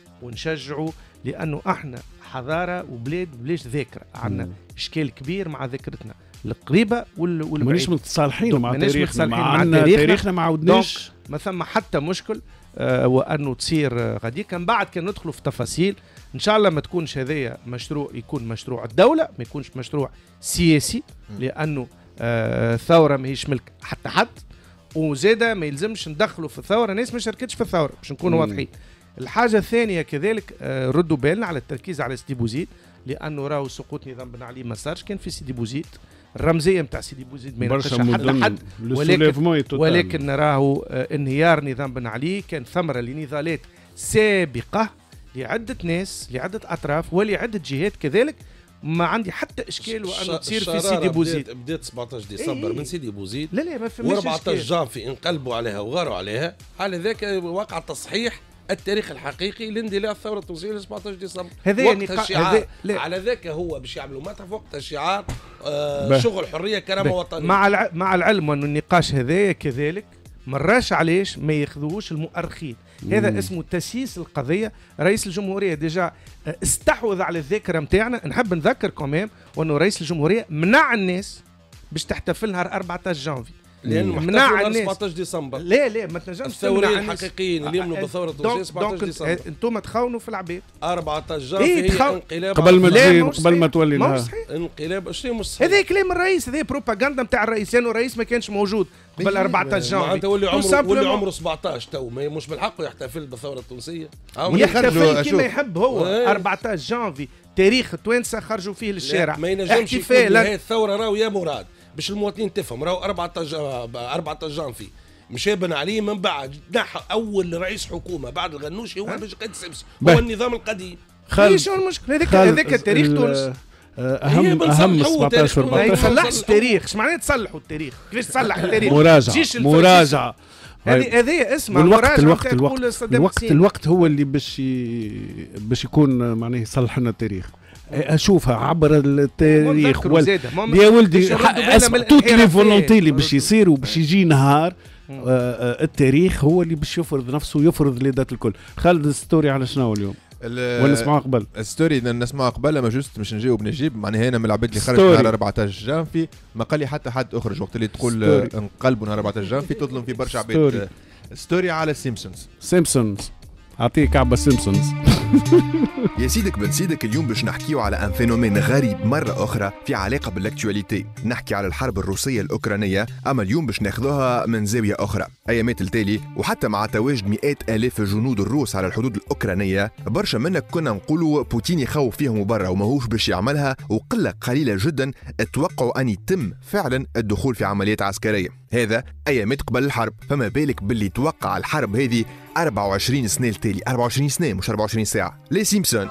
ونشجعه لانه احنا حضاره وبلاد بلاش ذاكره. عندنا اشكال كبير مع ذاكرتنا القريبه والبعيده. مانيش متصالحين مع تاريخنا. مع تاريخنا, تاريخنا ما عودناش. ما ثم حتى مشكل آه وانه تصير آه غادي كان بعد كان ندخلوا في تفاصيل. ان شاء الله ما تكونش هذايا مشروع يكون مشروع الدوله ما يكونش مشروع سياسي لانه آه ثوره ماهيش ملك حتى حد. وزاده ما يلزمش ندخلوا في الثوره ناس ما شاركتش في الثوره باش نكونوا واضحين. الحاجه الثانيه كذلك آه ردوا بالنا على التركيز على سيدي بوزيد لانه راهو سقوط نظام بن علي ما صارش كان في سيدي بوزيد. الرمزيه نتاع سيدي بوزيد ما يناقشها حتى حد ولكن, ولكن راهو آه انهيار نظام بن علي كان ثمره لنضالات سابقه لعده ناس لعده اطراف ولعده جهات كذلك. ما عندي حتى اشكال وانه تصير في سيدي بوزيد. بدات سبعطاش ديسمبر إيه من سيدي بوزيد. لا لا ما فهمتش. و14 جانفي انقلبوا عليها وغاروا عليها. على ذاك وقع تصحيح التاريخ الحقيقي لاندلاع الثوره التونسيه ل سبعطاش ديسمبر. هذا يعني الشعار على ذاك هو باش يعملوا متحف وقت الشعار آه شغل حريه كرامه وطنيه. مع الع... مع العلم انه النقاش هذايا كذلك مراش علاش ما ياخذوهوش المؤرخين. هذا مم. اسمه تسييس القضيه. رئيس الجمهوريه ديجا استحوذ على الذاكره نتاعنا. نحب نذكر كمان وانه رئيس الجمهوريه منع الناس باش تحتفل نهار أربعطاش جانفي لانه منع الناس سبعطاش ديسمبر. لا لا ما تنجمش الثوريين الحقيقيين اللي يمنوا بالثوره التونسيه سبعطاش ديسمبر. انتم تخونوا في العباد. أربعطاش جانفي هي انقلاب قبل ما تزين قبل ما تولي لها انقلاب. شنو مش صحيح؟ هذا كلام الرئيس. هذه بروباغندا نتاع الرئيس لانه الرئيس ما كانش موجود قبل أربعطاش جانفي. معناتها ولي عمره ولي عمره سبعطاش تو مش بالحق يحتفل بالثوره التونسيه. يحتفل كما يحب هو. أربعطاش جانفي تاريخ توانسه خرجوا فيه للشارع. ما ينجمش يكون هذه الثوره راهو يا مراد باش المواطنين تفهم راهو أربعطاش جانفي مشى بن علي من بعد نحى اول رئيس حكومه بعد الغنوشي هو باش قد سمس هو النظام القديم. شنو المشكله هذيك هذيك تاريخ تونس. اهم اهم سبعطاش ما يتصلحش التاريخ. ايش معناها تصلحوا التاريخ؟ كيفاش تصلح التاريخ؟ مراجعه مراجعه هذه هذه اسمها الوقت الوقت الوقت الوقت, الوقت هو اللي باش باش يكون معناه يصلح لنا التاريخ. اشوفها عبر التاريخ وال... يا ولدي توت لي فولونتي اللي باش يصير وباش يجي نهار آه التاريخ هو اللي باش يفرض نفسه ويفرض ليدات الكل. خالد ستوري على شنو اليوم؟ ونسمعها قبل الستوري نسمعها قبل ما جوست مش نجاوب نجيب معناها انا من العباد اللي خرج نهار أربعطاش جانفي ما قال لي حتى حد اخرج وقت اللي تقول انقلبوا نهار أربعطاش جانفي تظلم في برشا عباد. ستوري على السيمبسونز. سيمبسونز اعطيك كعبة سيمبسونز. يا سيدك بن سيدك اليوم باش نحكيو على ان فينومين غريب مرة أخرى في علاقة بالاكتواليتي. نحكي على الحرب الروسية الأوكرانية، أما اليوم باش ناخذوها من زاوية أخرى. أيامات التالي وحتى مع تواجد مئات آلاف جنود الروس على الحدود الأوكرانية برشا منك كنا نقولوا بوتين يخوف فيهم برا وماهوش باش يعملها، وقلة قليلة جدا توقعوا أن يتم فعلا الدخول في عمليات عسكرية. هذا أيامات قبل الحرب، فما بالك باللي توقع الحرب هذه أربعة وعشرين سنة التالي. أربعة وعشرين سنة مش أربعة وعشرين ساعة. لي سيمبسون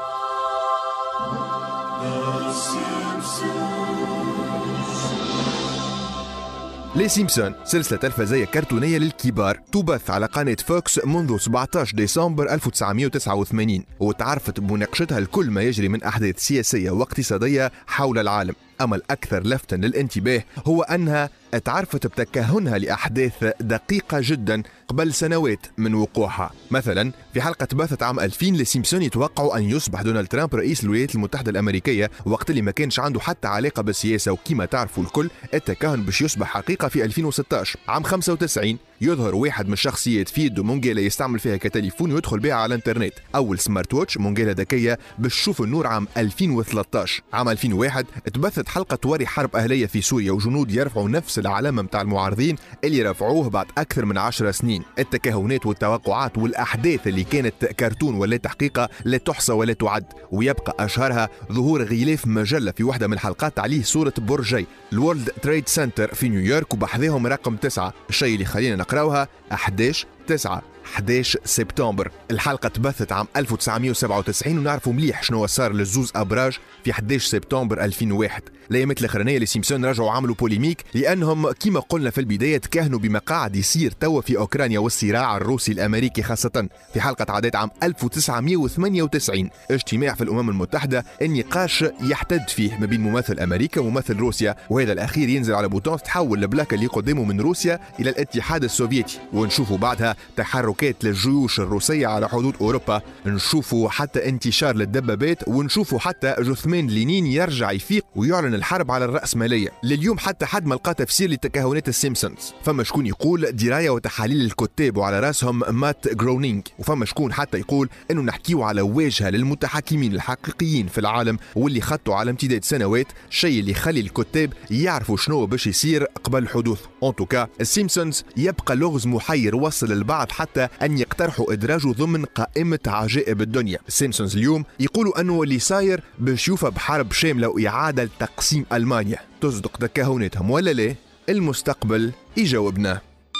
لي سيمبسون سلسلة تلفزية كرتونية للكبار تبث على قناة فوكس منذ سبعطاش ديسمبر ألف وتسعمئة وتسعة وثمانين، وتعرفت بمناقشتها لكل ما يجري من أحداث سياسية واقتصادية حول العالم. أما الأكثر لفتا للانتباه هو أنها تعرفت بتكهنها لأحداث دقيقة جدا قبل سنوات من وقوعها. مثلا في حلقة بثت عام ألفين لسيمبسون يتوقعوا أن يصبح دونالد ترامب رئيس الولايات المتحدة الأمريكية وقت اللي ما كانش عنده حتى علاقة بالسياسة، وكما تعرفوا الكل التكهن باش يصبح حقيقة في ألفين وستطاش. عام خمسة وتسعين يظهر واحد من الشخصيات في يده مونجيلا يستعمل فيها كتليفون ويدخل بها على الانترنت. أول سمارت ووتش مونجيلا ذكية باش تشوف النور عام ألفين وثلاطاش. عام ألفين وواحد تبثت حلقة توري حرب أهلية في سوريا وجنود يرفعوا نفس العلامة متاع المعارضين اللي رفعوه بعد أكثر من عشر سنين. التكهنات والتوقعات والأحداث اللي كانت كرتون ولا تحقيقة لا تحصى ولا تعد، ويبقى أشهرها ظهور غلاف مجلة في واحدة من الحلقات عليه صورة برجي الورلد تريد سنتر في نيويورك وبحذاهم رقم تسعة. الشيء اللي خلينا نقراوها أحداش تسعة أحد عشر سبتمبر. الحلقة تبثت عام ألف وتسعمئة وسبعة وتسعين ونعرفوا مليح شنو صار للزوز أبراج في أحد عشر سبتمبر ألفين وواحد. الايامات الاخرانيه اللي سيمبسون رجعوا عملوا بوليميك لانهم كما قلنا في البدايه تكهنوا بما قاعد يصير توا في اوكرانيا والصراع الروسي الامريكي خاصه. في حلقه عادات عام ألف وتسعمئة وثمانية وتسعين اجتماع في الامم المتحده النقاش يحتد فيه ما بين ممثل امريكا وممثل روسيا، وهذا الاخير ينزل على بوتون تحول البلاكه اللي قدامه من روسيا الى الاتحاد السوفيتي، ونشوفوا بعدها تحركات للجيوش الروسيه على حدود اوروبا، نشوفوا حتى انتشار للدبابات، ونشوفوا حتى جثمان لينين يرجع يفيق ويعلن الحرب على الرأسمالية. لليوم حتى حد ما لقى تفسير لتكهنات السيمبسونز. فما شكون يقول دراية وتحاليل الكتاب وعلى راسهم مات جرونينج، وفما شكون حتى يقول انه نحكيو على واجهة للمتحكمين الحقيقيين في العالم واللي خطوا على امتداد سنوات، شيء اللي يخلي الكتاب يعرفوا شنو باش يصير قبل حدوث. ان توكا السيمبسونز يبقى لغز محير وصل البعض حتى ان يقترحوا ادراجه ضمن قائمة عجائب الدنيا. السيمبسونز اليوم يقولوا انه اللي صاير باش يوفى بحرب شاملة واعادة تقسيم ألمانيا. تصدق تكهناتهم ولا لا؟ المستقبل يجاوبنا.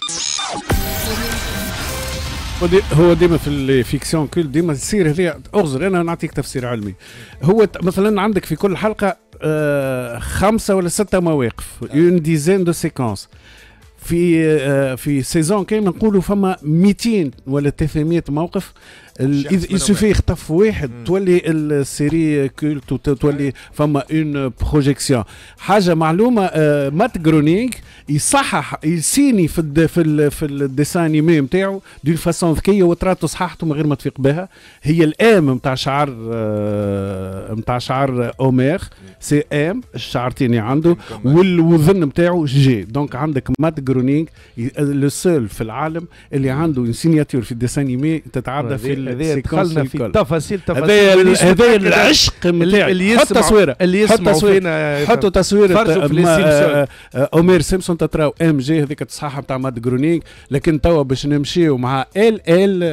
هو ديما في الفيكسيون كل ديما تصير هذه اغزر. انا نعطيك تفسير علمي. هو مثلا عندك في كل حلقه آه خمسه ولا سته مواقف، اون ديزين دو سيكونس. في في سيزون كامل نقولوا فما مئتين ولا ثلاثمئة موقف. يسوفي يخطف واحد مم. تولي السيري كولت تولي فما اون بروجيكسيون. حاجه معلومه آه مات جرونينغ يصحح يسيني في ال في ال في الديسان انيمي نتاعو دون فاسون ذكيه وتراتو صححته من غير ما تفيق بها. هي الام نتاع شعر نتاع آه شعر اومير سي ام الشعرتين عنده والوذن نتاعو جي. دونك عندك مات جرونينغ لو سول في العالم اللي عنده اون سيناتور في الديسان انيمي تتعدى في هذا دخلنا في تفاصيل تفاصيل هذا العشق نتاعي. اللي يسمع تصويره اللي يسمعوا فينا حطوا تصويره اومير سيمبسون تتراو ام جي هذيك التصحيحه نتاع ماد جرونينغ. لكن توا باش نمشيو مع ال ال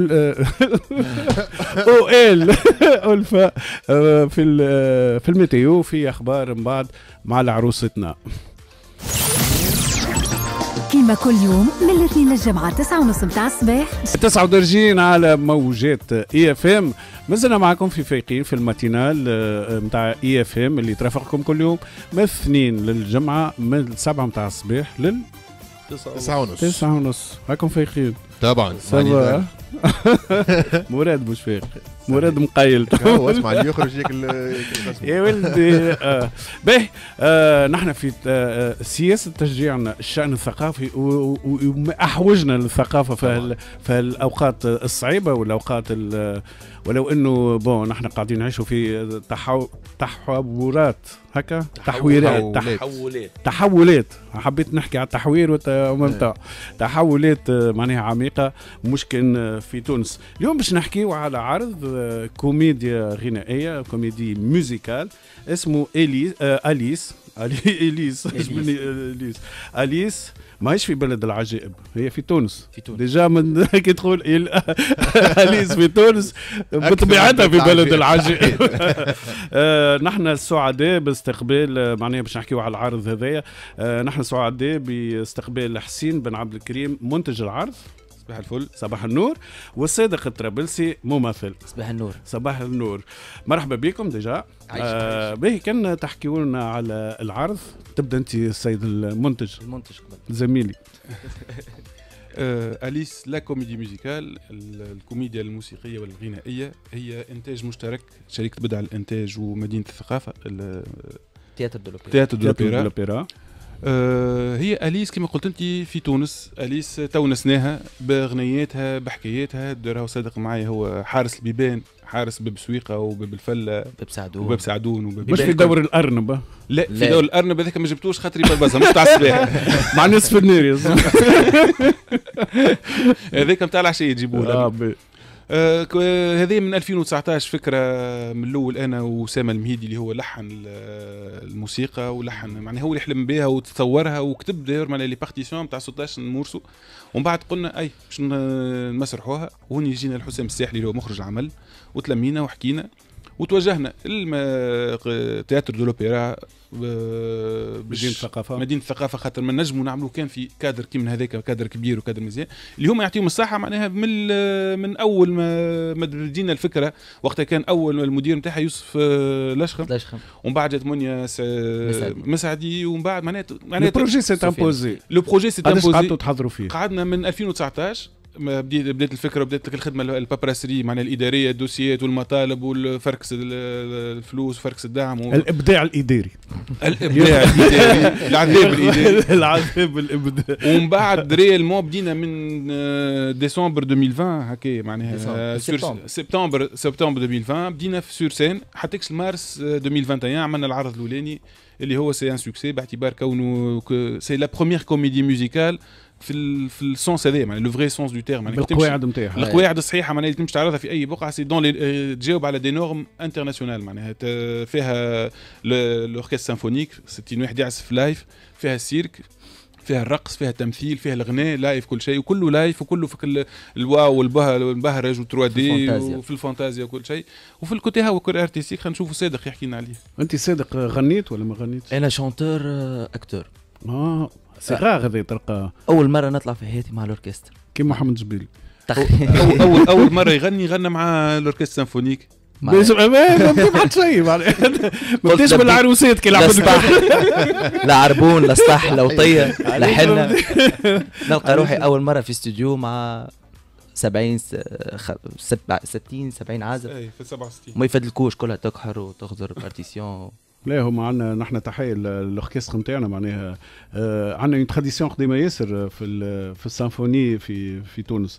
او ال الفا في في الميتيو في اخبار من بعد مع العروستنا كيما كل يوم من الاثنين للجمعة تسعة ونص متاع الصباح تسعة ودرجين على موجات اي اف ام. مازلنا معكم في فايقين في الماتينال متاع اي اف ام اللي ترافقكم كل يوم من الاثنين للجمعة من السبعة متاع الصباح لل تسعة ونص تسعة ونص. راكم فايقين طبعا. مراد مش فايق. مراد مقيل هو اسمع اللي يخرج ياك يا ولدي. آه. باهي آه نحن في آه سياسه تشجيعنا الشان الثقافي واحوجنا للثقافه في في الاوقات الصعيبه والاوقات ولو انه بون نحن قاعدين نعيشوا في تحو... تحورات هكا تحويرات تحولات تحولات حبيت نحكي على التحوير وممتع تحولات معناها عميقه مشكل في تونس. اليوم باش نحكيو على عرض كوميديا غنائيه كوميدي موزيكال اسمه إليس آه أليس أليس أليس أليس ماهيش في بلد العجائب هي في تونس في تونس ديجا من كي تقول أليس في تونس بطبيعتها في بلد العجائب. آه نحن سعداء باستقبال معناها باش نحكيو على العرض هذايا. آه نحن سعداء باستقبال حسين بن عبد الكريم منتج العرض صباح الفل صباح النور والصادق الطرابلسي ممثل صباح النور صباح النور. مرحبا بكم ديجا. آه باهي كان تحكيوا لنا على العرض. تبدا انت السيد المنتج المنتج قبل زميلي. آه أليس لا كوميدي ميوزيكال الكوميديا الموسيقيه والغنائيه هي انتاج مشترك شركه بدع الانتاج ومدينه الثقافه تياتر دو لوبيرا تياتر دو لوبيرا. آه هي أليس كما قلت انت في تونس. أليس تونسناها بغنياتها بحكاياتها. راهو صادق معايا هو حارس البيبان حارس باب سويقه وباب الفله باب سعدون وباب سعدون وباب مش في دور الارنب. لا في دور الارنب هذاك ما جبتوش خاطري بلبزها مش تاع الصباح مع نصف النير هذاك نتاع العشيه يجيبوه له. آه هذه من ألفين وتسعطاش فكره من الاول انا وسام المهيدي اللي هو لحن الموسيقى ولحن معناها هو اللي حلم بها وتصورها وكتب داير معناها لي بارتيسيون نتاع ستاش نمورسو. ومن بعد قلنا اي باش نمسرحوها وهني جينا الحسام الساحلي اللي هو مخرج العمل وتلمينا وحكينا وتوجهنا تياتر دو لوبيرا مدينة الثقافة مدينة الثقافة خاطر ما نجموا نعملوا كان في كادر كي من هذاك كادر كبير وكادر مزيان اللي هم يعطيهم الصحة معناها من من أول ما ما بدينا الفكرة وقتها كان أول المدير نتاعها يوسف لشخم ومن بعد جات منيا مسعدي ومن بعد معناها معناها البروجي سي امبوزي لو بروجي سي امبوزي قعدتوا تحضروا فيه. قعدنا من ألفين وتسعطاش بديت بدات الفكره بدات الخدمه البابراسري معناها الاداريه الدوسيات والمطالب والفركس الفلوس وفركس الدعم و... الابداع الاداري الابداع الاداري العذاب الاداري العذاب الابداع. ومن بعد ريالمون بدينا من ديسمبر ألفين وعشرين هكا معناها سبتمبر سبتمبر ألفين وعشرين بدينا في سور سين حتى مارس ألفين وواحد وعشرين عملنا العرض الاولاني اللي هو سي ان سوكسي باعتبار كونه سي لا بروميير كوميدي ميوزيكال في ال في السونس هذا معناها لو فري سونس دو تيرم معناها القواعد نتاعها القواعد الصحيحه معناها اللي تمشي تعرضها في اي بقعه سي دون تجاوب على دي نورم انترناسيونال معناها فيها الاوركستر سيمفونيك ستين واحد يعزف لايف فيها السيرك فيها الرقص فيها التمثيل فيها الغناء لايف كل شيء وكله لايف وكله في الواو والبهرج و3 دي وفي الفانتازيا وكل شيء وفي الكوتي هاو كور ارتستيك خلينا نشوفوا صادق يحكي لنا عليه. انت صادق غنيت ولا ما غنيتش؟ انا شونتور اكتور. اه صغار هذا تلقى اول مره نطلع في حياتي مع الاوركسترا كيما محمد جبيل. اول اول اول مره يغني غنى مع الاوركسترا سيمفونيك باش ما بعد شيء معناها ما بديش بالعروسات كي لعبوا لا عربون لا سطح لا وطيه لا حنه. نلقى روحي اول مره في استوديو مع سبعين ستين سبعين عازف اي في سبعة وستين ما يفدلكوش كلها تكحر وتغدر بارتيسيون. لا هما عندنا نحن تحيه الاوركستر نتاعنا معناها آه عندنا اون تراديسيون قديمه ياسر في في السيمفوني في في تونس.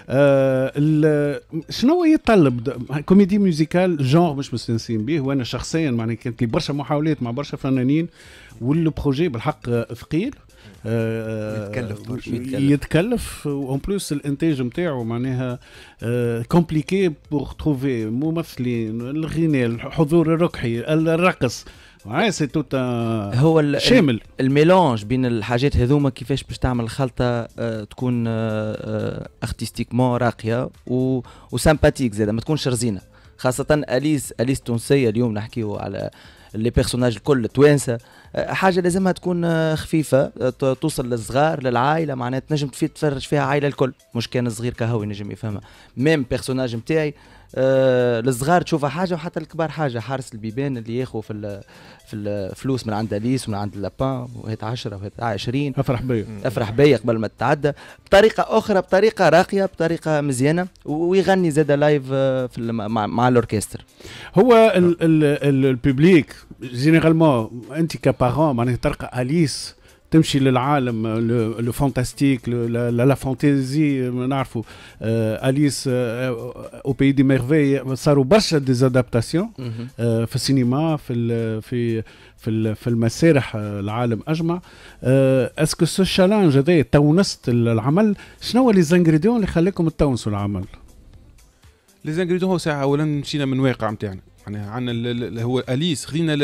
آه شنو يتطلب كوميدي ميوزيكال جونغ مش مستانسين به وانا شخصيا معناها كانت لي برشا محاولات مع برشا فنانين والبروجي بالحق ثقيل. آه يتكلف برشا يتكلف اون بلوس الانتاج نتاعو معناها كومبليكي بور تروفي ممثلين الغناء الحضور الركحي الرقص سي توت هو شامل الميلانج بين الحاجات هذوما كيفاش باش تعمل خلطه آه تكون آه ارتستيكمون راقيه وسامباتيك زاده ما تكونش رزينه خاصه أليس أليس تونسيه اليوم نحكيو على لي بيرسوناج الكل توانسه، حاجه لازمها تكون خفيفه توصل للصغار للعائله، معناها تنجم تتفرج فيها عائله الكل، مش كان الصغير كهو ينجم يفهمها. ميم بيرسوناج نتاعي آه للصغار تشوفها حاجه وحتى الكبار حاجه. حارس البيبان اللي ياخذ في في الفلوس من عند اليس ومن عند لابان وهات عشرة وهات عشرين، افرح بيا افرح بيا قبل ما تتعدى بطريقه اخرى، بطريقه راقيه، بطريقه مزيانه، ويغني زاد لايف في مع, مع الاوركستر. هو الببليك جينيرالمون انت كبارون معناها تلقى اليس تمشي للعالم لو فانتاستيك لا فانتازي نعرفوا اليس او بي دي ميرفي، صاروا برشا ديزادابتاسيون في السينما في في في في المسارح العالم اجمع. اسكو سو شالنج هذا تونست العمل، شنو لي زانغريديون اللي خلاكم تونسوا العمل؟ لي زانغريديون هو ساعه اولا مشينا من واقع نتاعنا، معناها عندنا هو اليس خذينا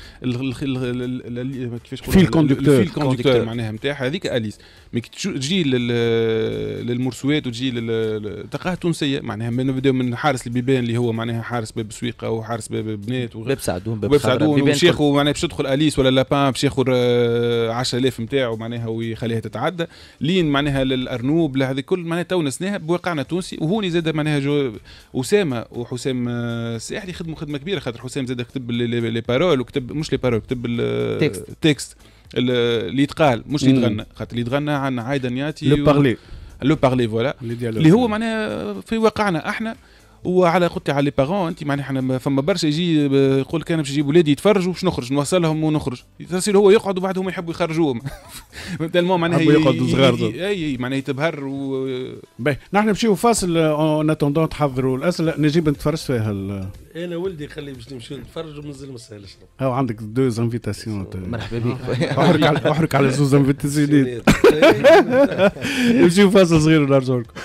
كيفاش نقولوا في الكوندكتور في الكوندكتور معناها نتاعها هذيك اليس. مي كي تجي للمرسوات وتجي تلقاها تونسيه، معناها نبداو من حارس البيبان اللي هو معناها حارس باب سويقه وحارس باب بنات وباب سعدون باب سعدون باش ياخذ معناها باش تدخل اليس ولا لابان باش ياخذ عشرة آلاف نتاعو معناها ويخليها تتعدى لين معناها للارنوب لهذه كل معناها تونسناها بواقعنا التونسي. وهوني زاد معناها جو اسامه وحسام الساحلي خدموا خدمه كبيره، خاطر حسام زاد كتب لي بارول وكتب مش لي بارول كتب التكست اللي يتقال مش اللي يتغنى، خاطر اللي يتغنى عن عايده نياتي لو بارلي لو بارلي فوالا اللي هو معناها في واقعنا احنا. وعلى قلت على لي بارون انت معناها احنا فما برشا يجي يقول لك انا باش نجيب ولادي يتفرجوا باش نخرج نوصلهم ونخرج، يصير هو يقعد وبعدهم يحبوا يخرجوهم تالمون معناها يقعدوا صغار اي معناها يتبهر و باهي. نحن نمشيو فاصل اون اتوندون تحضروا الاسئله. نجيب نتفرج فيها انا ولدي خليه باش نمشيو نتفرج وننزل مسائل اشرب. هاو عندك دوز انفيتاسيون. مرحبا بك. احرك على احرك على زوز انفيتاسيون. نمشيو فاصل صغير ونرجعوا لكم.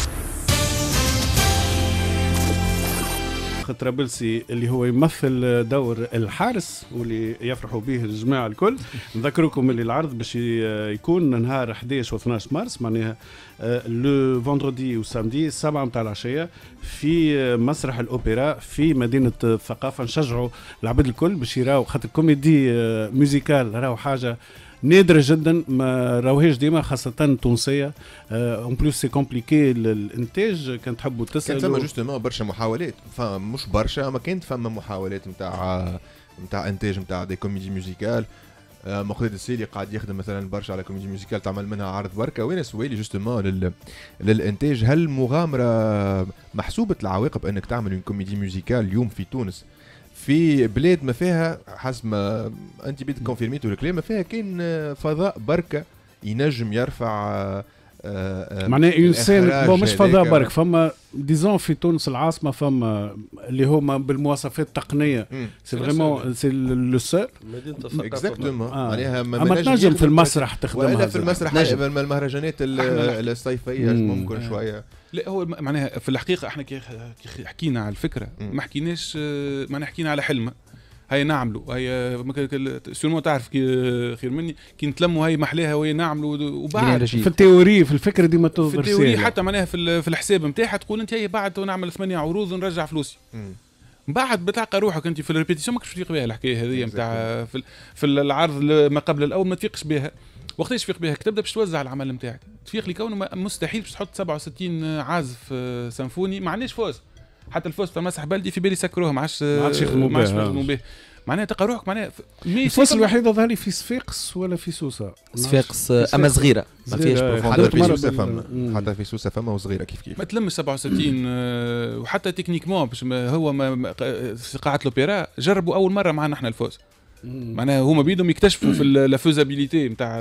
طرابلسي اللي هو يمثل دور الحارس واللي يفرحوا به الجماعة الكل. نذكركم اللي العرض باش يكون نهار احد عشر و اثنا عشر مارس، معناها لو فندردي وسامدي السبعة متاع العشية في مسرح الأوبرا في مدينة الثقافة. نشجعوا العباد الكل باش يراو، خاطر كوميدي ميوزيكال راهو حاجة نادرة جدا ما راوهاش ديما، خاصة تونسية. اون بلوس سي كومبليكي الانتاج. كان تحبوا تسالوا كان ثم جوستومون برشا محاولات، مش برشا ما كانت فما محاولات نتاع نتاع انتاج نتاع دي كوميدي ميوزيكال. مقتدى السيلي قاعد يخدم مثلا برشا على كوميدي ميوزيكال تعمل منها عرض بركه. وين سوالي جوستومون لل... للانتاج، هل مغامره محسوبه العواقب انك تعمل كوميدي ميوزيكال اليوم في تونس في بلاد ما فيها حسب ما انت بيت كونفيرميتو الكلام ما فيها كاين فضاء بركه ينجم يرفع معناها انسان مش فضاء برك. فما ديزون في تونس العاصمه فما اللي هما بالمواصفات التقنيه سي فريمون سي لو سول مدينه الثقافه اكزاكتومون. معناها ما تنجم في المسرح تخدمها ولا في المسرح المهرجانات الصيفيه ممكن شويه. لا هو معناها في الحقيقه احنا كي حكينا على الفكره ما حكيناش معناها حكينا على حلمه هاي نعملوا هاي سيرمون تعرف كي خير مني كي نتلموا هاي محلاها وهي نعملوا. وبعد في التيوري في الفكره دي ما تظهر في التيوري حتى معناها في في الحساب نتاعها تقول انت هي بعد نعمل ثمانية عروض ونرجع فلوسي. بعد بتلقى روحك انت في الريبيتيسيون ماكش تفيق بها الحكايه هذه نتاع في, في العرض ما قبل الاول ما تفيقش بها. وقتاش تفيق بها تبدا باش توزع العمل نتاعك تفيق لي كونه مستحيل باش تحط سبعة وستين عازف سيمفوني. ما عندناش فوز حتى الفوز تاع مسرح بلدي في بالي سكروها ما عادش ما عادش يخدموا به. معناها تلقى روحك معناها الفصل الوحيد ظهر لي في صفاقس ولا في سوسه. صفاقس اما صغيره ما فيهاش حتى في سوسه فما حتى في سوسه فما وصغيره كيف كيف ما تلمش سبعة وستين. وحتى تكنيكمون باش هو ما في قاعه الاوبرا جربوا اول مره معنا احنا الفوز. معناها هما بيدهم يكتشفوا في لافوزابيليتي نتاع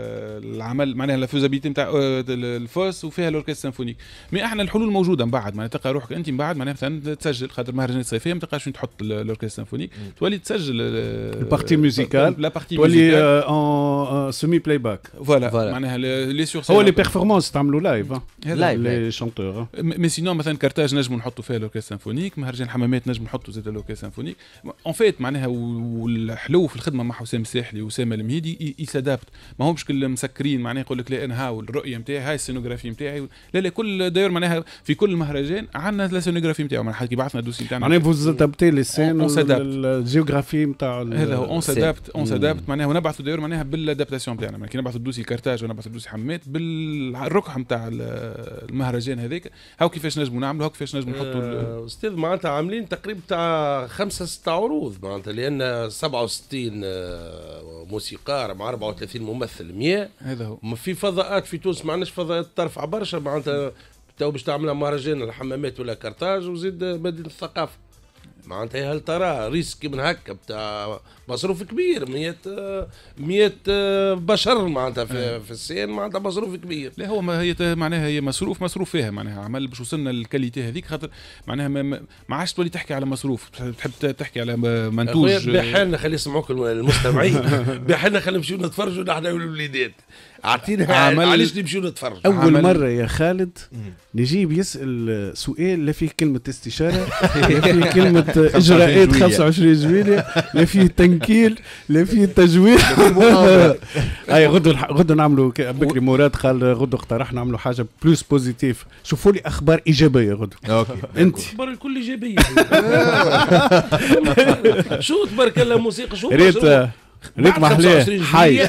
العمل معناها لافوزابيليتي نتاع الفوس وفيها الاوركستر سيمفونيك. مي احنا الحلول موجوده من بعد معناها تلقى روحك انت من بعد معناها مثلا تسجل خاطر مهرجانات صيفيه ما تلقاش وين تحط الاوركستر سيمفونيك تولي تسجل البارتي ميوزيكال لا بارتي تولي اون سيمي بلاي باك فوالا معناها لي سور هو لي بيرفورمانس تعملوا لايف لايف لي شونتور. مي سينون مثلا كارتاج نجموا نحطوا فيها الاوركستر سيمفونيك، مهرجان الحمامات نجموا نحطوا زيد الاوركستر سيمفونيك اون فيت معناها الحلو في الخدمه مع حسام الساحلي واسامه المهيدي يسادابت، ما همش كل مسكرين معناها يقول لك لا انا هاو الرؤيه نتاعي هاي السينوغرافي نتاعي، لا لا كل داير معناها في كل مهرجان عندنا لا سينوغرافي نتاعو معناها كي بعثنا الدوسي نتاعنا معناها فوز ادابتي لي سين الجيوغرافي نتاع هذا هو اون سادابت اون سادابت معناها ونبعثوا داير معناها بالادابتاسيون نتاعنا، معناها كي نبعثوا الدوسي كارتاج ونبعثوا الدوسي حمات بالركح نتاع المهرجان هذاك، هاو كيفاش نجموا نعملوا، هاو كيفاش نجموا نحطوا استاذ معناتها عاملين تقريبا تاع خمسه سته عروض معناتها، لان سبعة وستين موسيقار مع أربعة وثلاثين ممثل مية، هذا هو في فضاءات في تونس ما عندناش فضاءات ترفع برشا معناتها، تو باش تعملها مهرجان الحمامات ولا كارتاج وزيد مدينه الثقافه، معناتها هل ترى ريسك من هكا بتاع مصروف كبير مية مية بشر معناتها في, في السين معناتها مصروف كبير. لا هو ما هي معناها هي مصروف مصروف فيها معناها عمل باش وصلنا للكاليتي هذيك، خاطر معناها ما, ما عادش تولي تحكي على مصروف، تحب تحكي على منتوج. بحالنا خلي يسمعوك المستمعين بحالنا خلي نمشيو نتفرجوا نحن والوليدات، اعطينا علاش نمشيو نتفرجوا. اول مره يا خالد نجيب يسال سؤال لا فيه كلمه استشاره لا فيه كلمه اجراءات خمسة وعشرين جويلية لا فيه تنكيل لا فيه تجويد. اي غدو غدو نعملوا بكري مراد قال غدو اقترح نعملوا حاجه بلوس بوزيتيف، شوفوا لي اخبار ايجابيه غدو. اوكي انت اخبار الكل ايجابيه. شو تبارك الله موسيقى شو ريت ريت محلاه حي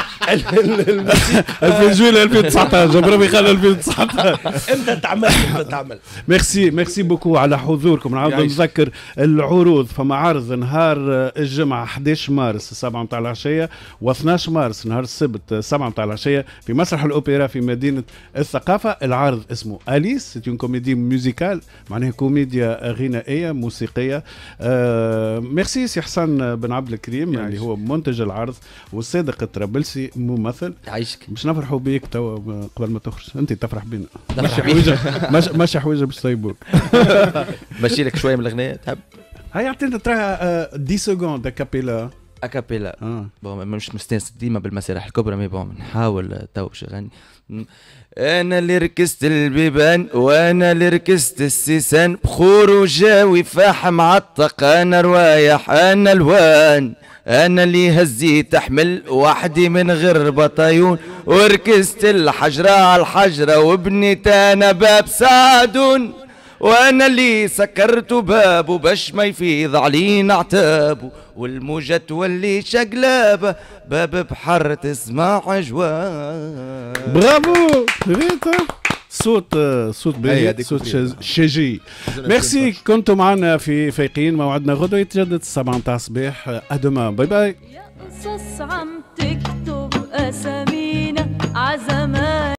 ألفين جويلية ألفين وتسعطاش بربي خلى ألفين وتسعطاش انت تعمل انت تعمل. ميرسي ميرسي بوكو على حضوركم. نعاود نذكر العروض، فما عرض نهار الجمعة أحد عشر مارس السبعة متاع العشية و اثني عشر مارس نهار السبت السبعة متاع العشية في مسرح الأوبرا في مدينة الثقافة. العرض اسمه أليس، سيت اون كوميدي ميوزيكال معناها كوميديا غنائية موسيقية. آه ميرسي سي حسن بن عبد الكريم اللي يعني هو منتج العرض، والصادق الطرابلسي ممثل. يعيشك باش نفرحوا بيك تو قبل ما تخرج، انت تفرح بينا ماشي حويجه ماشي حويجه باش يصيبوك. ماشي لك شويه من الاغنيه تحب؟ هاي عطينا تراها عشرة سكوند اكابيلا اكابيلا اه بون مش مستانس ديما بالمسارح الكبرى، مي بون نحاول تو باش نغني. انا اللي ركزت البيبان وانا اللي ركزت السيسان، بخور وجاوي فاحم معطق، انا روايح انا الوان، انا اللي هزيت احمل وحدي من غير بطايون، وركزت الحجرة على الحجرة وبنيت انا باب سعدون، وانا اللي سكرت بابه باش ما يفيض علينا عتابه، والموجة تولي شقلابة باب بحر تسمع عجوان. برافو ريتا، صوت صوت باهي، صوت شجي. ميرسي كنتوا معنا في فايقين، موعدنا غدوة يتجدد السبعة متاع الصباح. أدوما، باي باي. يا قصص عم تكتب أسامينا عزم